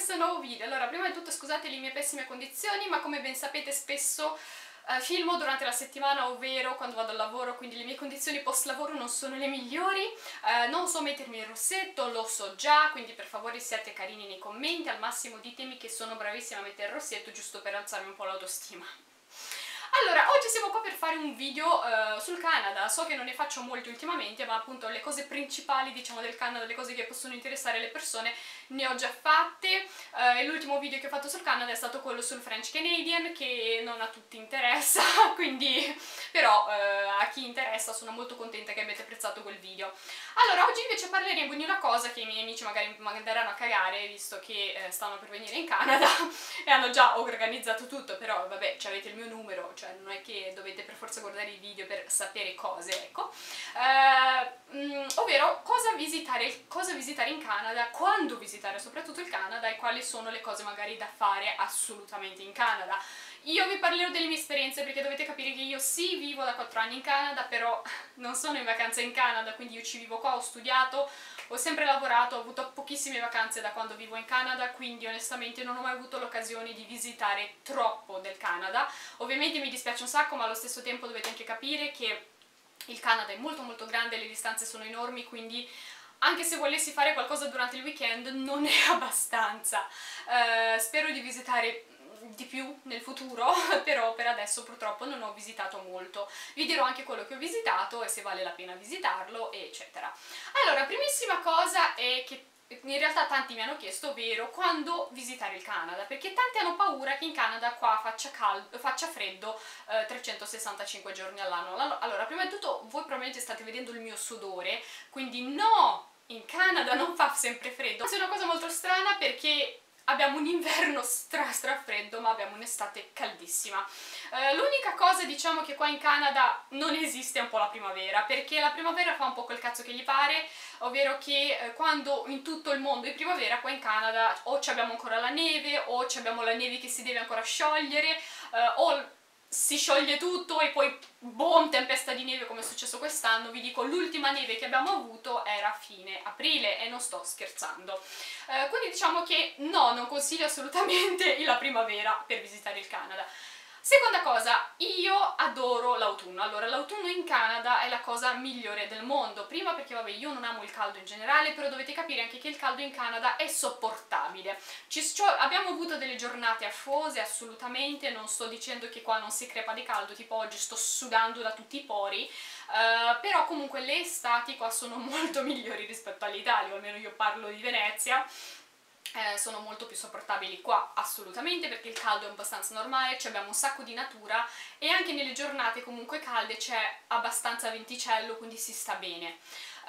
questo nuovo video. Allora, prima di tutto scusate le mie pessime condizioni, ma come ben sapete spesso filmo durante la settimana, ovvero quando vado al lavoro, quindi le mie condizioni post lavoro non sono le migliori. Non so mettermi il rossetto, lo so già, quindi per favore siate carini nei commenti, al massimo ditemi che sono bravissima a mettere il rossetto giusto per alzarmi un po' l'autostima. Allora, oggi siamo qua per fare un video sul Canada. So che non ne faccio molti ultimamente, ma appunto le cose principali, diciamo, del Canada, le cose che possono interessare le persone, ne ho già fatte. E l'ultimo video che ho fatto sul Canada è stato quello sul French Canadian, che non a tutti interessa, quindi però a chi interessa sono molto contenta che abbiate apprezzato quel video. Allora, oggi invece parleremo di una cosa che i miei amici magari mi manderanno a cagare, visto che stanno per venire in Canada e hanno già organizzato tutto, però vabbè, avete il mio numero, cioè non è che dovete per forza guardare i video per sapere cose, ecco. Ovvero cosa visitare in Canada, quando visitare soprattutto il Canada e quali sono le cose magari da fare assolutamente in Canada. Io vi parlerò delle mie esperienze perché dovete capire che io sì, vivo da 4 anni in Canada, però non sono in vacanza in Canada, quindi io ci vivo qua, ho studiato, ho sempre lavorato, ho avuto pochissime vacanze da quando vivo in Canada, quindi onestamente non ho mai avuto l'occasione di visitare troppo del Canada. Ovviamente mi dispiace un sacco, ma allo stesso tempo dovete anche capire che il Canada è molto molto grande, le distanze sono enormi, quindi anche se volessi fare qualcosa durante il weekend non è abbastanza. Spero di visitare di più nel futuro, però per adesso purtroppo non ho visitato molto. Vi dirò anche quello che ho visitato e se vale la pena visitarlo, eccetera. Allora, primissima cosa è che in realtà tanti mi hanno chiesto, ovvero quando visitare il Canada, perché tanti hanno paura che in Canada qua faccia freddo 365 giorni all'anno. Allora, prima di tutto voi probabilmente state vedendo il mio sudore, quindi no, in Canada non fa sempre freddo. È una cosa molto strana perché abbiamo un inverno stra freddo, ma abbiamo un'estate caldissima. L'unica cosa, diciamo, che qua in Canada non esiste è un po' la primavera, perché la primavera fa un po' quel cazzo che gli pare, ovvero che quando in tutto il mondo è primavera, qua in Canada o abbiamo ancora la neve, o abbiamo la neve che si deve ancora sciogliere, o si scioglie tutto e poi boom, tempesta di neve come è successo quest'anno. Vi dico, l'ultima neve che abbiamo avuto era a fine aprile e non sto scherzando. Quindi diciamo che no, non consiglio assolutamente la primavera per visitare il Canada. Seconda cosa, io adoro l'autunno. Allora, l'autunno in Canada è la cosa migliore del mondo. Prima perché, vabbè, io non amo il caldo in generale, però dovete capire anche che il caldo in Canada è sopportabile. Abbiamo avuto delle giornate afose, assolutamente, non sto dicendo che qua non si crepa di caldo, tipo oggi sto sudando da tutti i pori, però comunque le estati qua sono molto migliori rispetto all'Italia, o almeno io parlo di Venezia. Sono molto più sopportabili qua, assolutamente, perché il caldo è abbastanza normale, abbiamo un sacco di natura e anche nelle giornate comunque calde c'è abbastanza venticello, quindi si sta bene.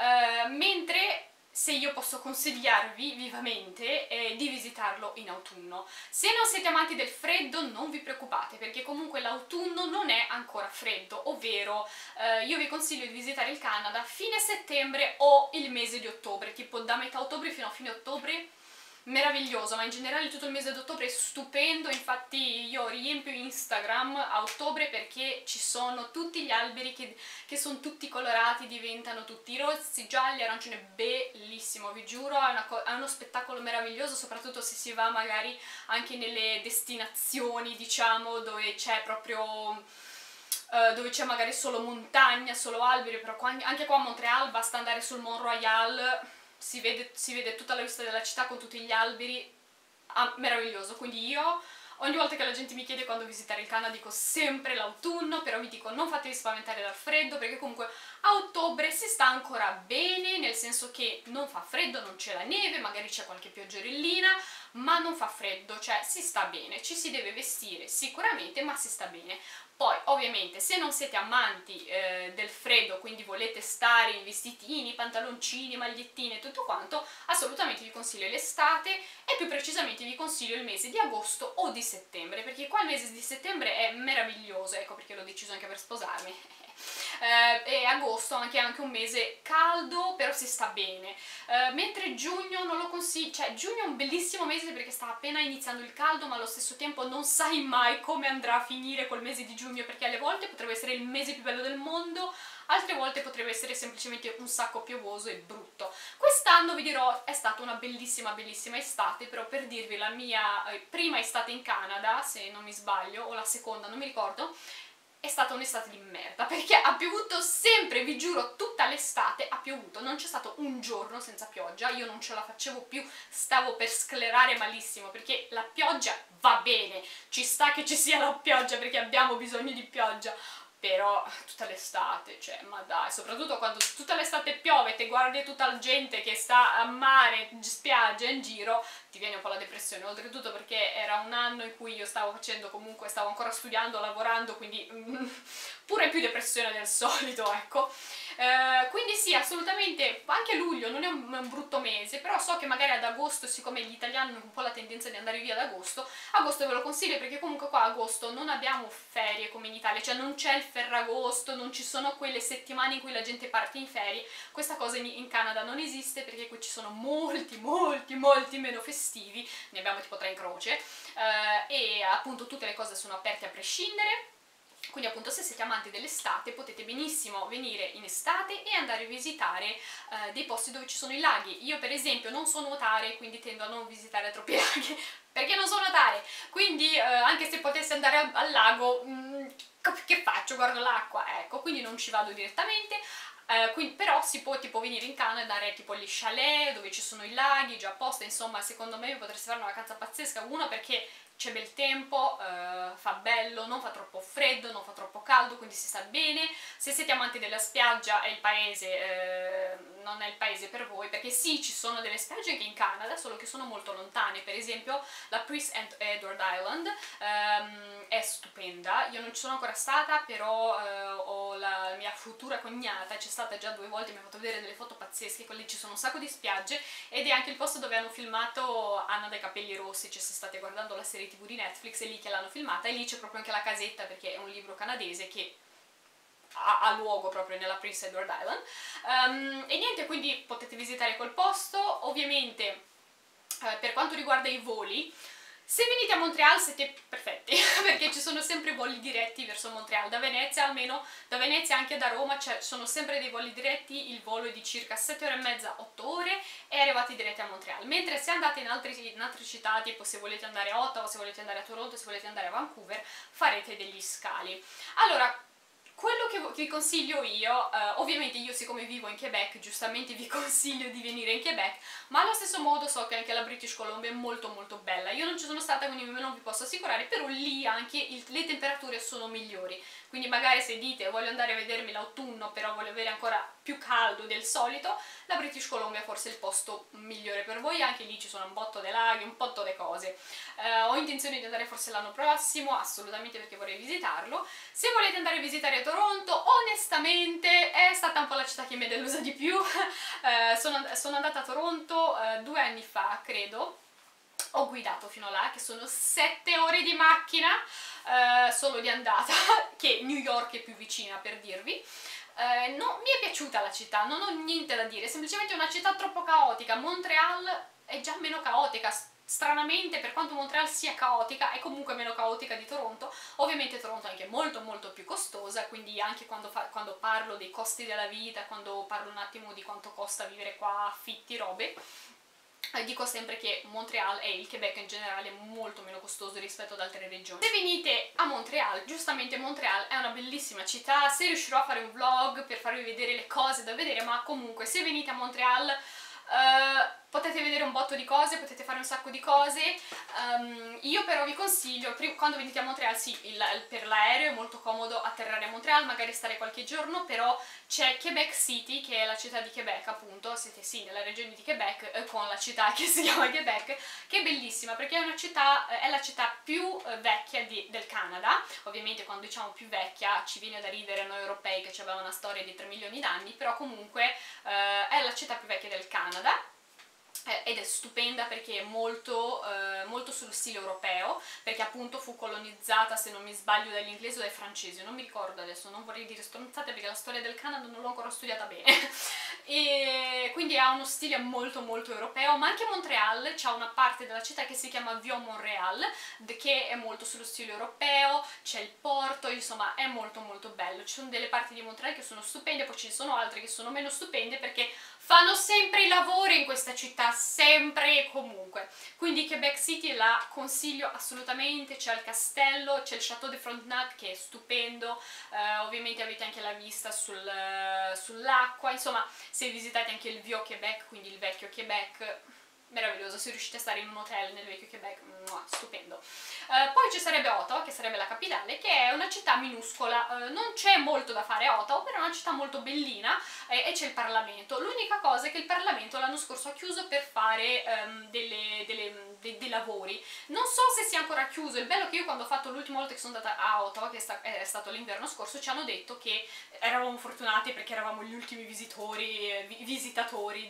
Mentre se io posso consigliarvi vivamente di visitarlo in autunno. Se non siete amanti del freddo non vi preoccupate, perché comunque l'autunno non è ancora freddo, ovvero io vi consiglio di visitare il Canada fine settembre o il mese di ottobre, tipo da metà ottobre fino a fine ottobre. Meraviglioso, ma in generale tutto il mese d'ottobre è stupendo. Infatti io riempio Instagram a ottobre perché ci sono tutti gli alberi che sono tutti colorati, diventano tutti rossi, gialli, arancioni, bellissimo, vi giuro, è uno spettacolo meraviglioso, soprattutto se si va magari anche nelle destinazioni, diciamo, dove c'è proprio dove c'è magari solo montagna, solo alberi, però anche qua a Montreal basta andare sul Mont Royal, si vede tutta la vista della città con tutti gli alberi, meraviglioso. Quindi io ogni volta che la gente mi chiede quando visitare il Canada dico sempre l'autunno, però vi dico non fatevi spaventare dal freddo, perché comunque a ottobre si sta ancora bene, nel senso che non fa freddo, non c'è la neve, magari c'è qualche pioggerellina, ma non fa freddo, cioè si sta bene, ci si deve vestire sicuramente, ma si sta bene. Poi ovviamente se non siete amanti del freddo, quindi volete stare in vestitini, pantaloncini, magliettine e tutto quanto, assolutamente vi consiglio l'estate e più precisamente vi consiglio il mese di agosto o di settembre, perché qua il mese di settembre è meraviglioso, ecco perché l'ho deciso anche per sposarmi. e agosto anche un mese caldo, però si sta bene. Mentre giugno non lo consiglio, cioè giugno è un bellissimo mese perché sta appena iniziando il caldo, ma allo stesso tempo non sai mai come andrà a finire quel mese di giugno, perché alle volte potrebbe essere il mese più bello del mondo, altre volte potrebbe essere semplicemente un sacco piovoso e brutto. Quest'anno vi dirò è stata una bellissima bellissima estate, però per dirvi la mia prima estate in Canada, se non mi sbaglio, o la seconda, non mi ricordo, è stata un'estate di merda, perché ha piovuto sempre, vi giuro, tutta l'estate ha piovuto, non c'è stato un giorno senza pioggia, io non ce la facevo più, stavo per sclerare malissimo, perché la pioggia va bene, ci sta che ci sia la pioggia perché abbiamo bisogno di pioggia, però tutta l'estate, cioè, ma dai, soprattutto quando tutta l'estate piove, te guardi tutta la gente che sta a mare, in spiaggia, in giro, ti viene un po' la depressione, oltretutto perché era un anno in cui io stavo facendo, comunque stavo ancora studiando, lavorando, quindi pure più depressione del solito, ecco. Quindi sì, assolutamente, anche luglio non è un brutto mese, però so che magari ad agosto, siccome gli italiani hanno un po' la tendenza di andare via ad agosto ve lo consiglio perché comunque qua ad agosto non abbiamo ferie come in Italia, cioè non c'è il Ferragosto, non ci sono quelle settimane in cui la gente parte in ferie, questa cosa in Canada non esiste perché qui ci sono molti meno festivi, ne abbiamo tipo 3 in croce, e appunto tutte le cose sono aperte a prescindere. Quindi appunto se siete amanti dell'estate potete benissimo venire in estate e andare a visitare dei posti dove ci sono i laghi. Io per esempio non so nuotare, quindi tendo a non visitare troppi laghi, perché non so nuotare, quindi anche se potessi andare al lago, che faccio? Guardo l'acqua, ecco, quindi non ci vado direttamente. Però si può tipo venire in Canada e andare tipo agli chalet dove ci sono i laghi già apposta, insomma secondo me potreste fare una vacanza pazzesca, uno perché c'è bel tempo, fa bello, non fa troppo freddo, non fa troppo caldo, quindi si sta bene. Se siete amanti della spiaggia è il paese, non è il paese per voi, perché sì, ci sono delle spiagge anche in Canada, solo che sono molto lontane. Per esempio la Prince Edward Island è stupenda, io non ci sono ancora stata, però ho la mia futura cognata, c'è stata già 2 volte, mi ha fatto vedere delle foto pazzesche, lì ci sono un sacco di spiagge, ed è anche il posto dove hanno filmato Anna dai capelli rossi, cioè se state guardando la serie TV di Netflix è lì che l'hanno filmata, e lì c'è proprio anche la casetta perché è un libro canadese che ha luogo proprio nella Prince Edward Island. E niente, quindi potete visitare quel posto. Ovviamente per quanto riguarda i voli, se venite a Montreal siete perfetti perché ci sono sempre voli diretti verso Montreal, da Venezia almeno, da Venezia anche da Roma ci sono sempre dei voli diretti, il volo è di circa 7 ore e mezza, 8 ore e arrivate diretti a Montreal, mentre se andate in altre città, tipo se volete andare a Ottawa, se volete andare a Toronto, se volete andare a Vancouver, farete degli scali. Allora, quello che vi consiglio io, ovviamente io siccome vivo in Quebec, giustamente vi consiglio di venire in Quebec, ma allo stesso modo so che anche la British Columbia è molto bella. Io non ci sono stata, quindi non vi posso assicurare, però lì anche le temperature sono migliori. Quindi magari se dite voglio andare a vedermi l'autunno, però voglio avere ancora più caldo del solito, la British Columbia è forse il posto migliore per voi, anche lì ci sono un botto di laghi, un botto di cose. Ho intenzione di andare forse l'anno prossimo, assolutamente, perché vorrei visitarlo. Se volete andare a visitare Toronto, onestamente è stata un po' la città che mi è delusa di più. Sono andata a Toronto 2 anni fa, credo. Ho guidato fino là, che sono 7 ore di macchina solo di andata, che New York è più vicina, per dirvi. No, mi è piaciuta la città, non ho niente da dire, semplicemente è una città troppo caotica. Montreal è già meno caotica, stranamente, per quanto Montreal sia caotica, è comunque meno caotica di Toronto. Ovviamente Toronto è anche molto più costosa, quindi anche quando parlo dei costi della vita, quando parlo un attimo di quanto costa vivere qua, affitti, robe, dico sempre che Montreal e il Quebec in generale è molto meno costoso rispetto ad altre regioni. Se venite a Montreal, giustamente Montreal è una bellissima città, se riuscirò a fare un vlog per farvi vedere le cose da vedere, ma comunque se venite a Montreal potete vedere un botto di cose, potete fare un sacco di cose. Io però vi consiglio, quando venite a Montreal, sì, per l'aereo è molto comodo atterrare a Montreal, magari stare qualche giorno, però c'è Quebec City, che è la città di Quebec, appunto, siete sì nella regione di Quebec, con la città che si chiama Quebec, che è bellissima perché è la città più vecchia del Canada. Ovviamente quando diciamo più vecchia ci viene da ridere noi europei che abbiamo una storia di 3 milioni d'anni, però comunque è la città più vecchia del Canada. Ed è stupenda perché è molto molto sullo stile europeo, perché appunto fu colonizzata, se non mi sbaglio, dagli inglesi o dai francesi, non mi ricordo adesso, non vorrei dire stronzate perché la storia del Canada non l'ho ancora studiata bene. E quindi ha uno stile molto molto europeo, ma anche Montreal c'ha una parte della città che si chiama Vieux-Montréal, che è molto sullo stile europeo, c'è il porto, insomma è molto molto bello. Ci sono delle parti di Montreal che sono stupende, poi ci sono altre che sono meno stupende perché fanno sempre i lavori in questa città, sempre e comunque. Quindi Quebec City la consiglio assolutamente, c'è il castello, c'è il Château de Frontenac che è stupendo, ovviamente avete anche la vista sull'acqua, insomma se visitate anche il Vieux Québec, quindi il vecchio Quebec, meraviglioso, se riuscite a stare in un hotel nel vecchio Quebec, stupendo. Poi ci sarebbe Ottawa, che sarebbe la capitale, che è una città minuscola, non c'è molto da fare a Ottawa, però è una città molto bellina e c'è il Parlamento. L'unica cosa è che il Parlamento l'anno scorso ha chiuso per fare dei lavori. Non so se sia ancora chiuso, il bello è che io quando ho fatto l'ultima volta che sono andata a Ottawa, che è stato l'inverno scorso, ci hanno detto che eravamo fortunati perché eravamo gli ultimi visitatori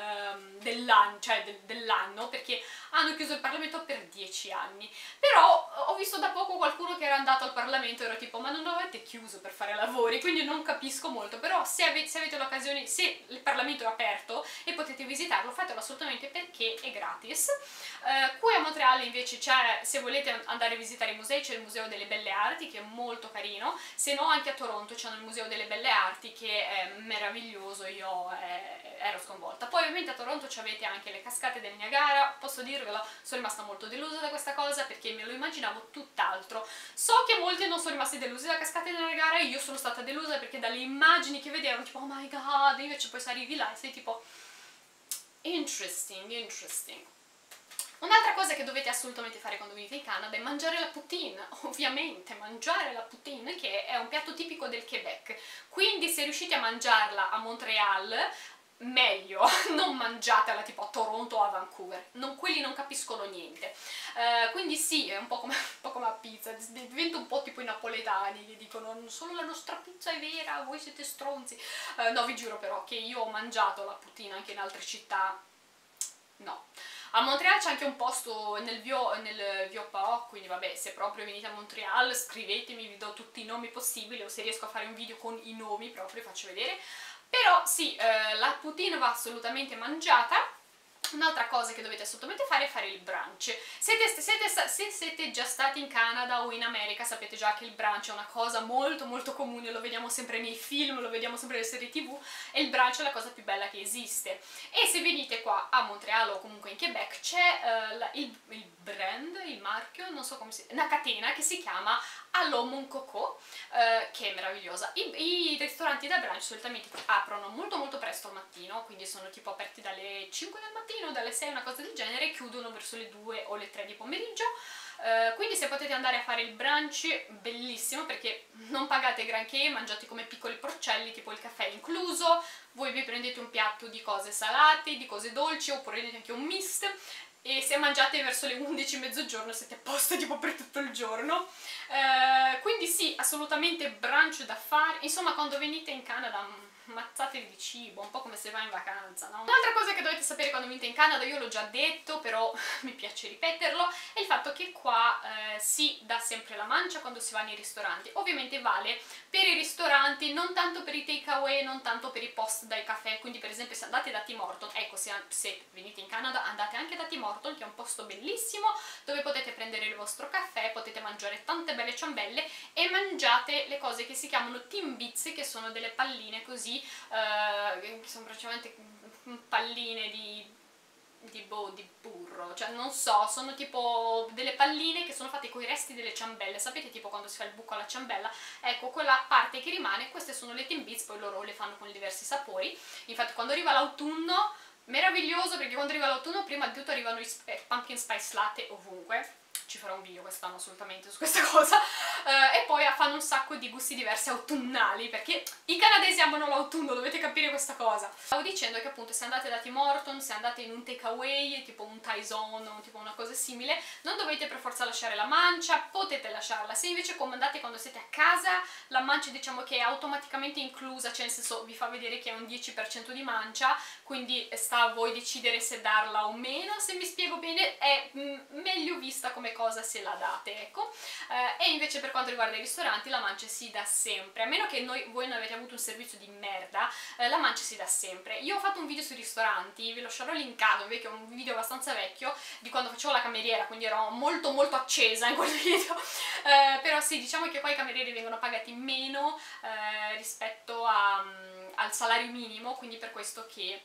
dell'anno, perché hanno chiuso il Parlamento per 10 anni. Però ho visto da poco qualcuno che era andato al Parlamento e ero tipo, ma non avete chiuso per fare lavori, quindi non capisco molto. Però se avete l'occasione, se il Parlamento è aperto e potete visitarlo, fatelo assolutamente perché è gratis. Qui a Montreal invece c'è, se volete andare a visitare i musei, c'è il Museo delle Belle Arti che è molto carino, se no anche a Toronto c'hanno il Museo delle Belle Arti che è meraviglioso, io ero sconvolta. Poi ovviamente a Toronto avete anche le cascate del Niagara, posso dirvelo, sono rimasta molto delusa da questa cosa perché me lo immaginavo tutt'altro. So che molti non sono rimasti delusi da cascate del Niagara, io sono stata delusa perché dalle immagini che vedevo tipo oh my god, invece poi arrivi là e sei tipo interesting, interesting. Un'altra cosa che dovete assolutamente fare quando venite in Canada è mangiare la poutine, ovviamente, mangiare la poutine che è un piatto tipico del Quebec, quindi se riuscite a mangiarla a Montreal meglio, non mangiatela tipo a Toronto o a Vancouver, quelli non capiscono niente. Quindi sì, è un po' come la pizza, diventa un po' tipo i napoletani che dicono solo la nostra pizza è vera, voi siete stronzi. No, vi giuro però che io ho mangiato la poutine anche in altre città, no. A Montreal c'è anche un posto nel Vieux-Port, quindi vabbè, se proprio venite a Montreal scrivetemi, vi do tutti i nomi possibili o se riesco a fare un video con i nomi proprio, faccio vedere. Però sì, la poutine va assolutamente mangiata. Un'altra cosa che dovete assolutamente fare è fare il brunch. Se siete già stati in Canada o in America sapete già che il brunch è una cosa molto molto comune, lo vediamo sempre nei film, lo vediamo sempre nelle serie TV e il brunch è la cosa più bella che esiste. E se venite qua a Montreal o comunque in Quebec c'è il brand, il marchio, non so come si chiama, una catena che si chiama Allô Mon Coco, che è meravigliosa. I ristoranti da brunch solitamente aprono molto molto presto al mattino, quindi sono tipo aperti dalle 5 del mattino, dalle 6, una cosa del genere, e chiudono verso le 2 o le 3 di pomeriggio. Quindi se potete andare a fare il brunch, bellissimo, perché non pagate granché, mangiate come piccoli porcelli, tipo il caffè incluso, voi vi prendete un piatto di cose salate, di cose dolci, oppure prendete anche un mist, e se mangiate verso le 11 mezzogiorno siete a posto tipo per tutto il giorno. Quindi sì, assolutamente brunch da fare, insomma quando venite in Canada ammazzatevi di cibo, un po' come se vai in vacanza, no? Un'altra cosa che dovete sapere quando venite in Canada, io l'ho già detto, però mi piace ripeterlo, è il fatto che qua si dà sempre la mancia quando si va nei ristoranti. Ovviamente vale per i ristoranti, non tanto per i takeaway, non tanto per i post dai caffè, quindi per esempio se andate da Tim Horton, ecco, se venite in Canada andate anche da Tim Horton, che è un posto bellissimo, dove potete prendere il vostro caffè, potete mangiare tante belle ciambelle e mangiate le cose che si chiamano Timbits, che sono delle palline così, che sono praticamente palline di burro, cioè non so, sono tipo delle palline che sono fatte con i resti delle ciambelle, sapete tipo quando si fa il buco alla ciambella? Ecco, quella parte che rimane, queste sono le Timbits, poi loro le fanno con diversi sapori. Infatti quando arriva l'autunno, meraviglioso, perché quando arriva l'autunno prima di tutto arrivano i pumpkin spice latte ovunque, ci farò un video quest'anno assolutamente su questa cosa. E poi fanno un sacco di gusti diversi autunnali, perché i canadesi amano l'autunno, dovete capire questa cosa. Stavo dicendo che appunto se andate da Tim Hortons, se andate in un takeaway, tipo un Thai Zone o tipo una cosa simile, non dovete per forza lasciare la mancia, potete lasciarla. Se invece comandate quando siete a casa, la mancia diciamo che è automaticamente inclusa, cioè nel senso vi fa vedere che è un 10% di mancia, quindi sta a voi decidere se darla o meno. Se mi spiego bene, è meglio vista come cosa se la date, ecco. E invece per quanto riguarda i ristoranti la mancia si dà sempre, a meno che voi non avete avuto un servizio di merda, la mancia si dà sempre. Io ho fatto un video sui ristoranti, ve lo lascerò linkato, è un video abbastanza vecchio di quando facevo la cameriera, quindi ero molto molto accesa in quel video. Però sì, diciamo che qua i camerieri vengono pagati meno rispetto al salario minimo, quindi per questo che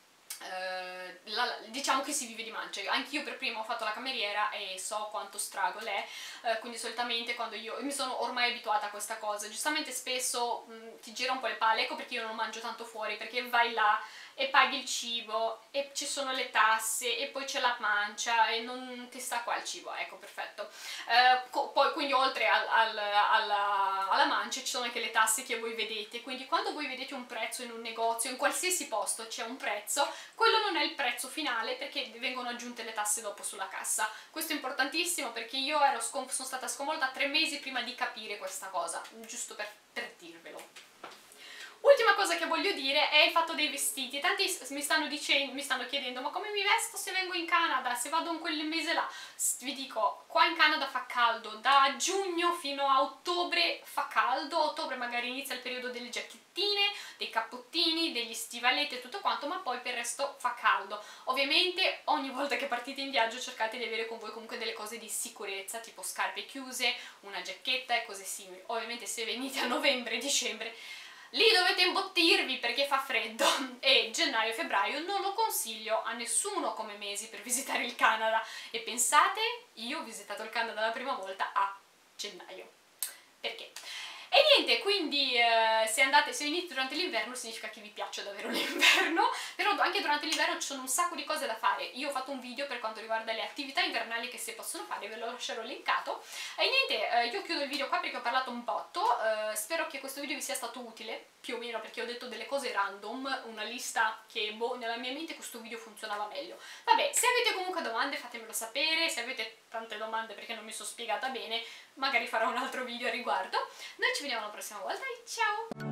diciamo che si vive di mancia. Anch'io per prima ho fatto la cameriera e so quanto struggle è, quindi solitamente quando io mi sono ormai abituata a questa cosa, giustamente spesso ti gira un po' le palle, ecco perché io non mangio tanto fuori, perché vai là e paghi il cibo e ci sono le tasse e poi c'è la mancia e non ti sta qua il cibo, ecco, perfetto. Poi quindi oltre alla mancia ci sono anche le tasse che voi vedete, quindi quando voi vedete un prezzo in un negozio, in qualsiasi posto c'è un prezzo, quello non è il prezzo finale perché vengono aggiunte le tasse dopo sulla cassa. Questo è importantissimo perché io sono stata sconvolta 3 mesi prima di capire questa cosa, giusto per dirvelo. Ultima cosa che voglio dire è il fatto dei vestiti. Tanti mi stanno chiedendo ma come mi vesto se vengo in Canada, se vado in quel mese là. Vi dico, qua in Canada fa caldo, da giugno fino a ottobre fa caldo, a ottobre magari inizia il periodo delle giacchettine, dei cappottini, degli stivaletti e tutto quanto, ma poi per il resto fa caldo. Ovviamente ogni volta che partite in viaggio cercate di avere con voi comunque delle cose di sicurezza, tipo scarpe chiuse, una giacchetta e cose simili. Ovviamente se venite a novembre e dicembre lì dovete imbottirvi perché fa freddo e gennaio e febbraio non lo consiglio a nessuno come mesi per visitare il Canada. E pensate, io ho visitato il Canada la prima volta a gennaio. Perché? E niente, quindi se venite durante l'inverno significa che vi piace davvero l'inverno, però anche durante l'inverno ci sono un sacco di cose da fare. Io ho fatto un video per quanto riguarda le attività invernali che si possono fare, ve lo lascerò linkato. E niente, io chiudo il video qua perché ho parlato un botto, spero che questo video vi sia stato utile, più o meno perché ho detto delle cose random, una lista che, boh, nella mia mente questo video funzionava meglio. Vabbè, se avete comunque domande fatemelo sapere, se avete tante domande perché non mi sono spiegata bene, magari farò un altro video a riguardo. Noi ci vediamo la prossima volta e ciao!